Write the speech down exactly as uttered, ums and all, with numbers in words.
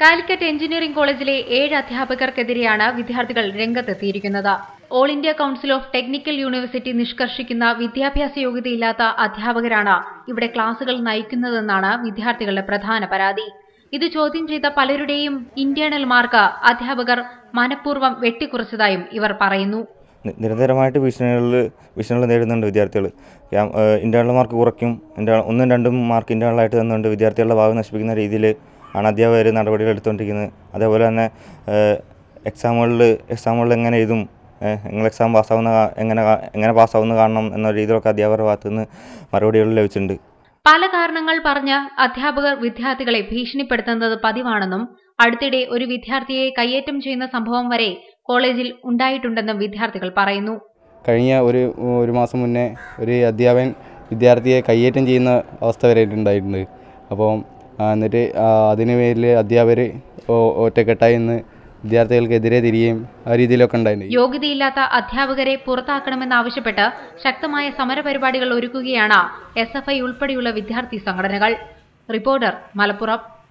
Calicut engineering കോളേജിലെ ഏഴ് അധ്യാപകർക്കെതിരെയാണ് വിദ്യാർത്ഥികൾ രംഗത്തെത്തിയിരിക്കുന്നത്. All India council of technical university നിഷ്കർഷിക്കുന്ന വിദ്യാഭ്യാസ യോഗ്യതയില്ലാത്ത അധ്യാപകരാണ് ഇവിടെ ക്ലാസുകൾ നയിക്കുന്നതെന്നാണ് വിദ്യാർത്ഥികളുടെ പ്രധാന പരാതി. ഇത് ചോദ്യം ചെയ്ത പലരുടെയും ഇന്റേണൽ മാർക്ക് അധ്യാപകർ മനഃപൂർവ്വം വെട്ടിക്കുറച്ചതായും ഇവർ പറയുന്നു. നിരന്തരമായിട്ട് ഭീഷണികളിൽ ഭീഷണികൾ നേരിടുന്നുണ്ട് വിദ്യാർത്ഥികൾ. ഇന്റേണൽ മാർക്ക് കുറയ്ക്കും, ഒന്നും രണ്ടും മാർക്ക് ഇന്റേണലായിട്ട് തന്നുകൊണ്ട് വിദ്യാർത്ഥികളുടെ ഭാവി നശിപ്പിക്കുന്ന രീതിയിൽ ആണ് അധ്യാപകർ നടപടികൾ എടുത്തുകൊണ്ടിരിക്കുന്നത്. അതേപോലെ തന്നെ എക്സാമുകളിൽ എക്സാമുകളിൽ എങ്ങനെ എഴുതും, നിങ്ങൾ എക്സാം പാസ്സാവുന്ന എങ്ങനെ എങ്ങനെ പാസ്സാവുന്ന കാണണം എന്ന രീതിയിലൊക്കെ അധ്യാപകരുടെ ഭാഗത്തു നിന്ന് മറുപടികൾ ലഭിച്ചിട്ടുണ്ട്. പല കാരണങ്ങൾ പറഞ്ഞ് അധ്യാപകർ വിദ്യാർത്ഥികളെ ഭീഷണിപ്പെടുത്തുന്നത് പതിവാണെന്നും അടുത്തിടെ ഒരു വിദ്യാർത്ഥിയെ കയ്യേറ്റം ചെയ്യുന്ന സംഭവം വരെ കോളേജിൽ ഉണ്ടായിട്ടുണ്ടെന്നും വിദ്യാർത്ഥികൾ പറയുന്നു. കഴിഞ്ഞ ഒരു ഒരു മാസം മുന്നേ ഒരു അധ്യാപകൻ വിദ്യാർത്ഥിയെ കയ്യേറ്റം ചെയ്യുന്ന അവസ്ഥ വരെ ഉണ്ടായിട്ടുണ്ട്. അപ്പോൾ എന്നിട്ട് അതിന് പേരിൽ അധ്യാപകർ ഒറ്റക്കെട്ടായി നിന്ന് വിദ്യാർത്ഥികൾക്കെതിരെ തിരികെയും ആ രീതിയിലൊക്കെ ഉണ്ടായിരുന്നു. യോഗ്യതയില്ലാത്ത അധ്യാപകരെ പുറത്താക്കണമെന്നാവശ്യപ്പെട്ട് ശക്തമായ സമരപരിപാടികൾ ഒരുക്കുകയാണ് എസ് എഫ് ഐ ഉൾപ്പെടെയുള്ള വിദ്യാർത്ഥി സംഘടനകൾ. റിപ്പോർട്ടർ, മലപ്പുറം.